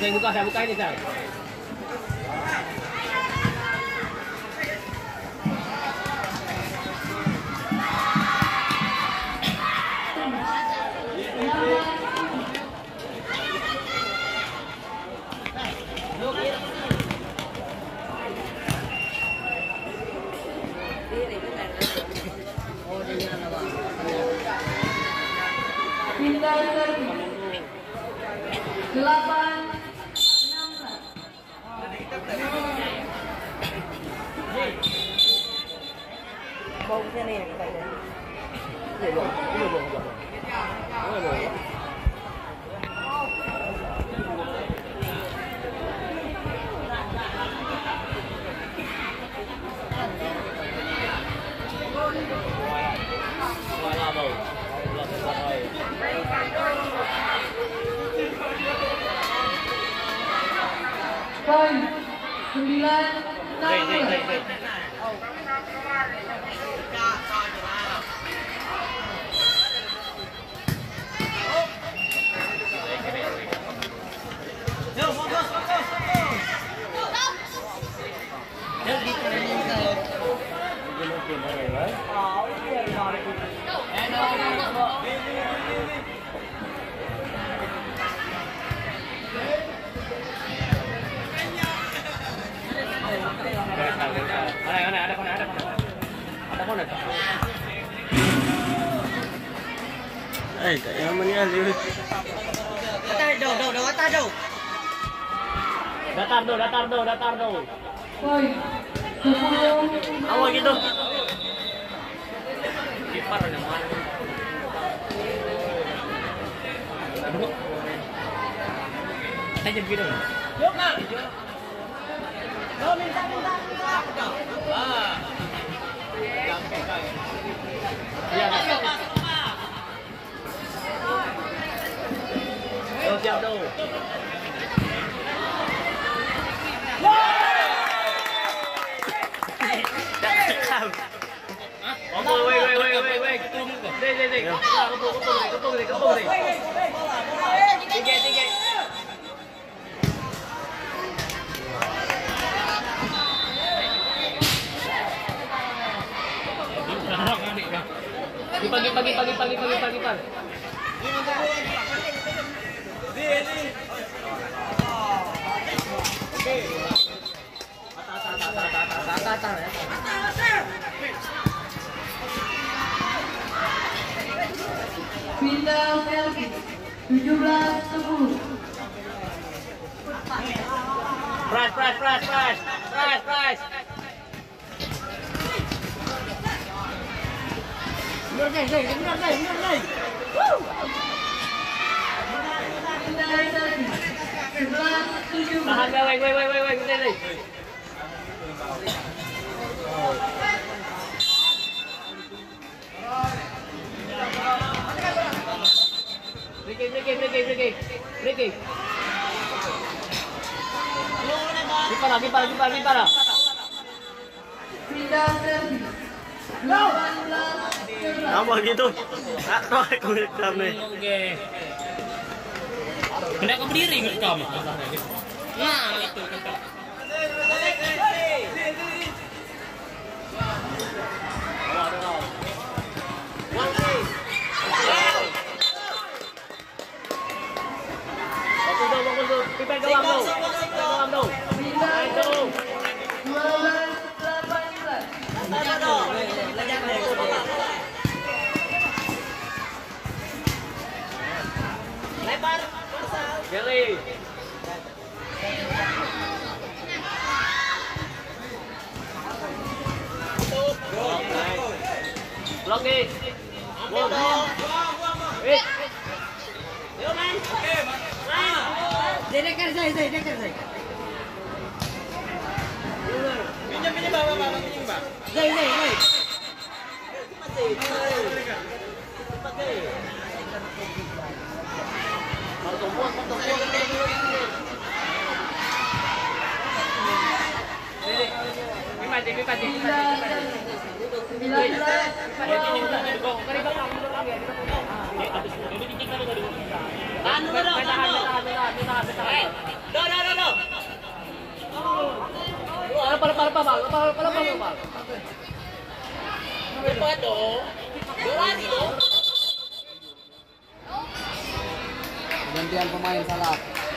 yang buka, saya buka ini, Sal. Pindah servis 8-16. Bông thế này cái này. Poin 9-16. Tak yaman ni Ali. Datar do. Poin 10-16. Awal gitu. Kipar yang mana? Saya jadi gitu. Yuk, Kak. Minta. Ah. Iya, siap tuh. Woi, ketum kok. Deh. Ketum deh. Tiga. Pagi. Pindah servis 17-10. Price. Bener deh. Pindah servis 11-17. Tahan, woi, deh. Break. Gimana? Pindah servis 18-11. Awal gitu. Tak tahu aku rekam ni. Oke. Hendak kau berdiri ngerekam. Nah, itu. Bagus tuh. Pimpin gelam tuh. Pindah servis 12-18. Lebar. Geli. Blok đi. Buông. Ít. Yo man. Dai. Pinjam bawa. Dai. Mati. Tahan dulu dong, tahan dulu. Do. Cepat dong. Do lari dong. Gantian pemain salah.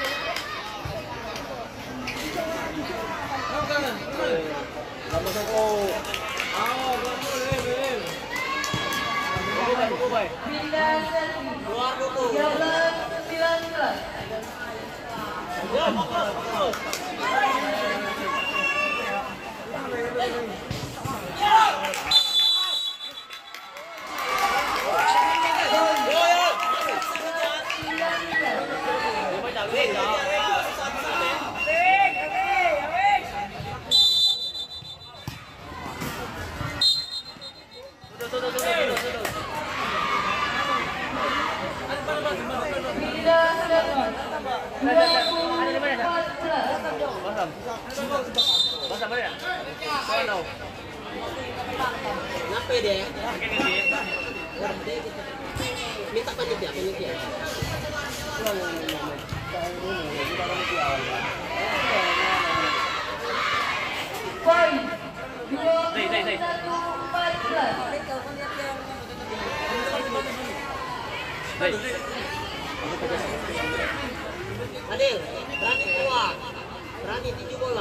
Keluar dulu. Yo, fokus. Ngapain deh? Minta panitia. Adil, berani keluar, berani tinju bola.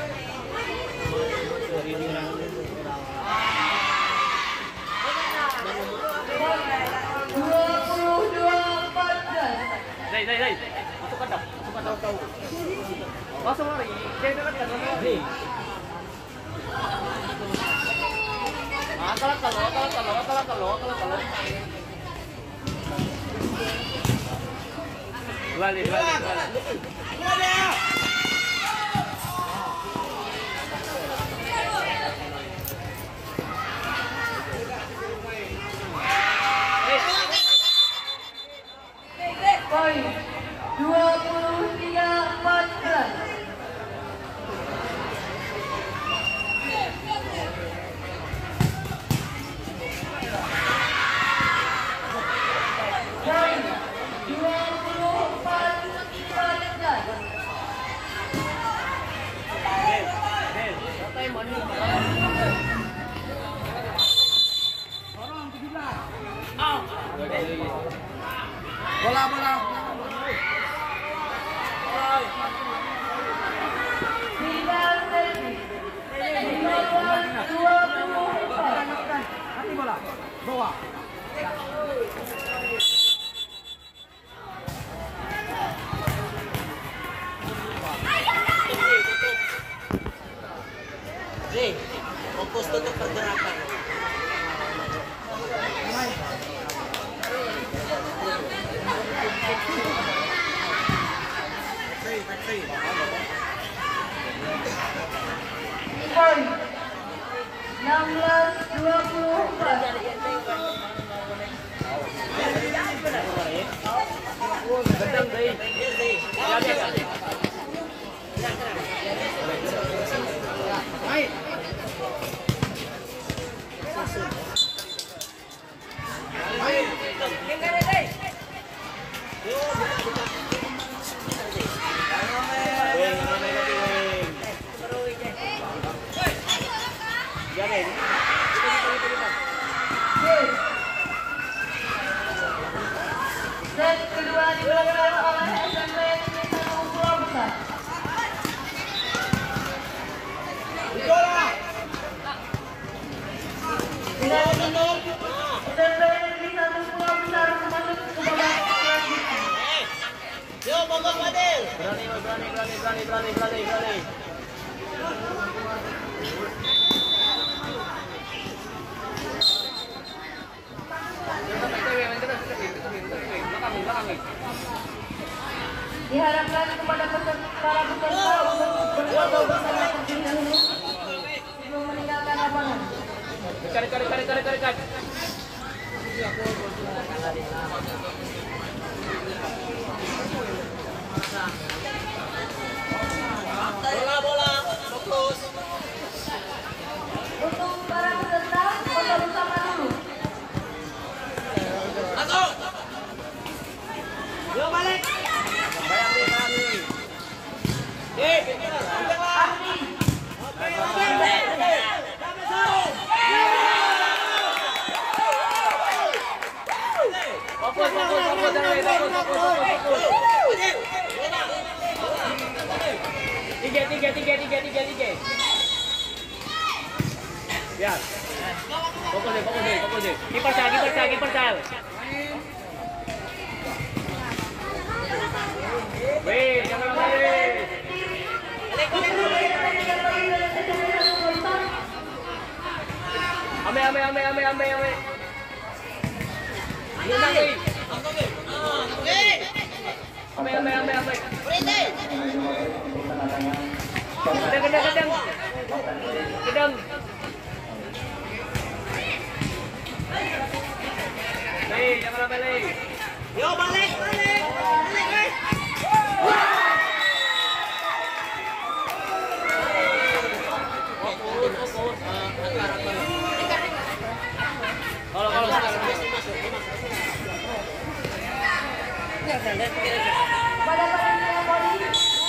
Zai. Masuk lari. Jangan dekat lari. Kalau. Balik. Poin 23-14. Poin 24-14. Bola. Final sesi. 24. Hati bola. Bawa. Zai, fokus tutup pergerakan. Poin 16-24. Gedang Zai. Set kedua dilakukan oleh SMP Tanjung Pulau Besar. SMP Tanjung Pulau Besar masuk ke babak selanjutnya. Yo, mogok Adil. Berani. Diharapkan kepada para peserta untuk berfoto bersama terlebih dahulu sebelum meninggalkan lapangan. Dekat. Bola, fokus. Untuk para peserta foto bersama dulu. Masuk. Biar. Fokus deh. Kiper Sal. Weh, jangan balik. Ame. Gedang. Hei, jangan balik. Yo, balik. Badan-badannya poli.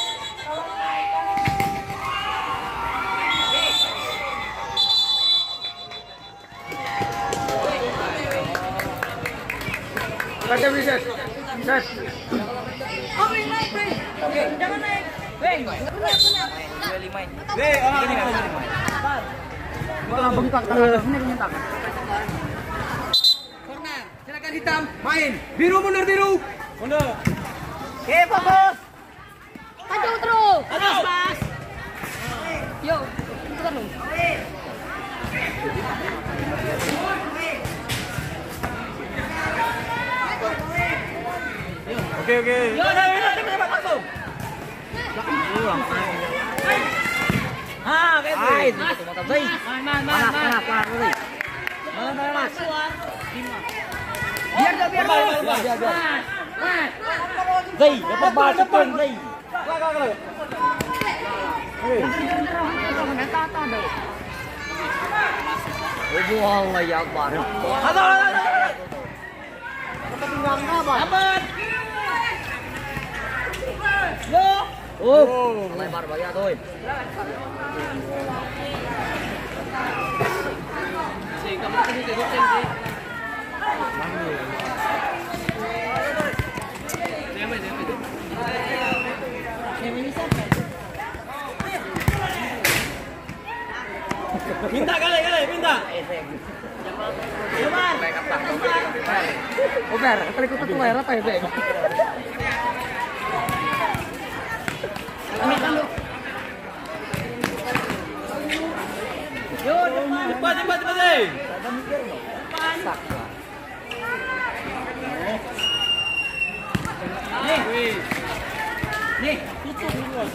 Kacau reset. Set. Oke, jangan naik. Weng, benar. Weh, ini. Kalau bengkak ini menyentak. Corner. Silakan hitam. Main. Biru mundur. Mundur. Oke, fokus. Maju terus. Terus, Mas. Yo, terus. Oke. Yo, langsung. Ah, kayak gitu. Man. Mas. Biar. Zai, dapat depan. Zai. Allah ya Akbar. Aman. Lebar bahaya thôi. Minta kali, minta. Oper, kali ko tuh layar apa ya, Bang? Yo, Cepat, Zai. nih, tutup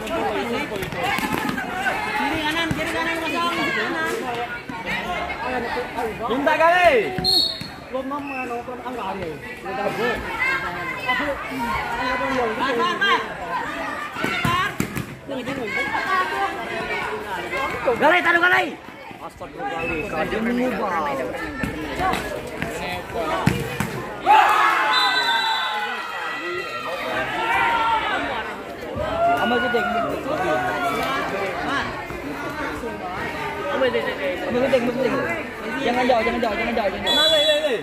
kiri kanan kosong. Minta kali. Galai, taruh galai. Astagfirullahaladzim, kalian mengubah. Amal gedeng. Jangan jauh. Nih.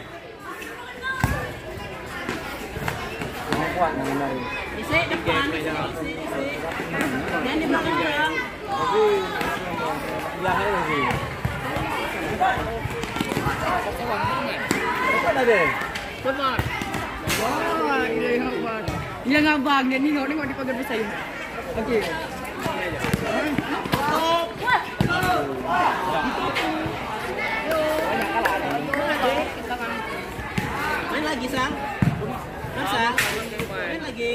Kuat dari. Isi depan. Jangan di belakang. Ya, lagi. Apa tadi? Cepat. Wah, ini hebat. Ya ngabang, ini nggak dipakai bisa ya. Oke. Main lagi, Sang. Main lagi.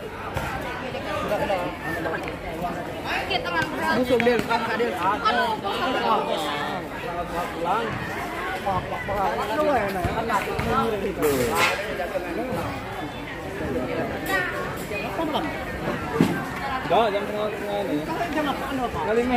Busuk Del, Kak Del. Đó, jam tengah ni. Galing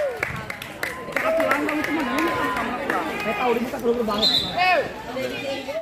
Saya tahu dia bukan perlu banget.